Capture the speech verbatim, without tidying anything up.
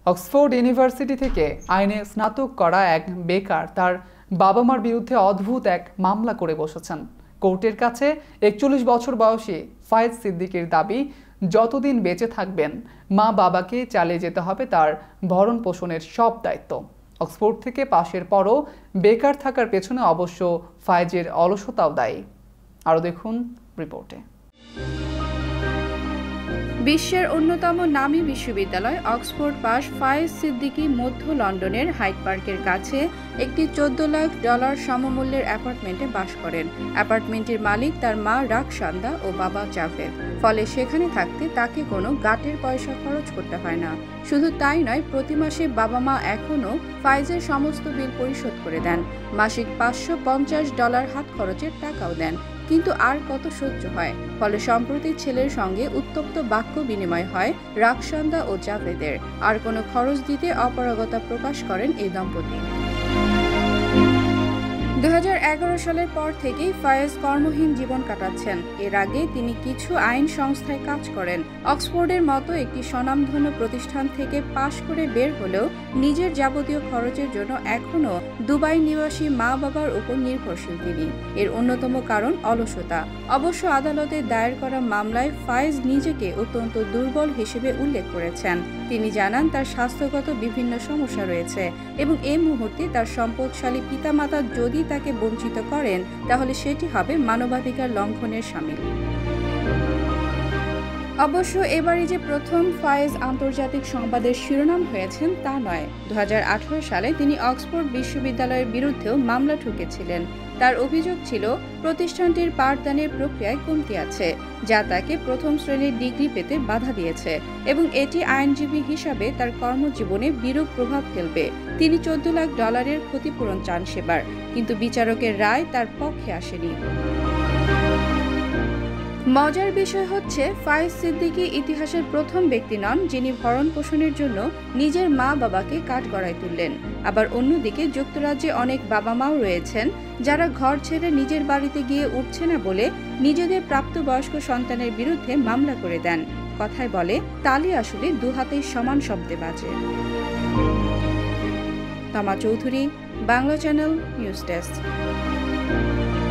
Oxford university থেকে আইনে স্নাতক করা এক বেকার তার বাবা মার বিরুদ্ধে অদ্ভুত এক মামলা করে বসেছেন। কোর্টের কাছে একচল্লিশ বছর বয়সী ফায়েজ সিদ্দিকীর দাবি, যতদিন বেঁচে থাকবেন মা বাবাকে চালিয়ে যেতে হবে তার ভরণ পোষণের সব দায়িত্ব। অক্সফোর্ড থেকে পাশের পরও বেকার থাকার পেছনে অবশ্য ফায়েজের অলসতাও দায়ী। আরও দেখুন রিপোর্টে। বিশ্বের অন্যতম নামী বিশ্ববিদ্যালয় অক্সফোর্ড পাস ফায়েজ সিদ্দিকী মধ্য লন্ডনের হাইড পার্কের কাছে একটি চোদ্দ লাখ ডলার সমমূল্যের অ্যাপার্টমেন্টে বাস করেন। অ্যাপার্টমেন্টের মালিক তার মা রাকসান্দা ও বাবা জাভেদ। ফলে সেখানে থাকতে তাকে কোনো গাটের পয়সা খরচ করতে হয় না। শুধু তাই নয়, প্রতি মাসে বাবা মা এখনও ফায়েজের সমস্ত বিল পরিশোধ করে দেন। মাসিক পাঁচশো পঞ্চাশ ডলার হাত খরচের টাকাও দেন। কিন্তু আর কত সহ্য হয়। ফলে সম্প্রতি ছেলের সঙ্গে উত্তপ্ত বাক্য বিনিময় হয় রাকসান্দা ও জাভেদের। আর কোনো খরচ দিতে অপারগতা প্রকাশ করেন এই দম্পতি। দু হাজার এগারো সালের পর থেকেই ফায়েজ কর্মহীন জীবন কাটাচ্ছেন। এর আগে তিনি কিছু আইন সংস্থায় কাজ করেন। অক্সফোর্ডের মতো একটি স্বনামধন্য প্রতিষ্ঠান থেকে পাশ করে বের হলেও নিজের যাবতীয় খরচের জন্য এখনও দুবাই নিবাসী মা বাবার উপর নির্ভরশীল তিনি। এর অন্যতম কারণ অলসতা। অবশ্য আদালতে দায়ের করা মামলায় ফায়েজ নিজেকে অত্যন্ত দুর্বল হিসেবে উল্লেখ করেছেন। তিনি জানান তার স্বাস্থ্যগত বিভিন্ন সমস্যা রয়েছে এবং এই মুহূর্তে তার সম্পদশালী পিতামাতা যদি তাকে বঞ্চিত করেন তাহলে সেটি হবে মানবাধিকার লঙ্ঘনের শামিল। অবশ্য এবারই যে প্রথম ফায়েজ আন্তর্জাতিক সংবাদের শিরোনাম হয়েছেন তা নয়। দু হাজার আঠারো সালে তিনি অক্সফোর্ড বিশ্ববিদ্যালয়ের বিরুদ্ধেও মামলা ঠুকেছিলেন। তার অভিযোগ ছিল প্রতিষ্ঠানটির পাঠদানের প্রক্রিয়ায় কমতি আছে, যা তাকে প্রথম শ্রেণীর ডিগ্রি পেতে বাধা দিয়েছে এবং এটি আইনজীবী হিসাবে তার কর্মজীবনে বিরূপ প্রভাব ফেলবে। তিনি চোদ্দ লাখ ডলারের ক্ষতিপূরণ চান সেবার, কিন্তু বিচারকের রায় তার পক্ষে আসেনি। মজার বিষয় হচ্ছে, ফায়েজ সিদ্দিকী ইতিহাসের প্রথম ব্যক্তি নন যিনি ভরণ পোষণের জন্য নিজের মা বাবাকে কাঠগড়ায় তুললেন। আবার অন্যদিকে যুক্তরাজ্যে অনেক বাবা মাও রয়েছেন যারা ঘর ছেড়ে নিজের বাড়িতে গিয়ে উঠছে না বলে নিজেদের প্রাপ্তবয়স্ক সন্তানের বিরুদ্ধে মামলা করে দেন। কথায় বলে, তালি আসলে দু হাতেই সমান শব্দে বাজে। Toma Chowdhury, Bangla channel, news desk.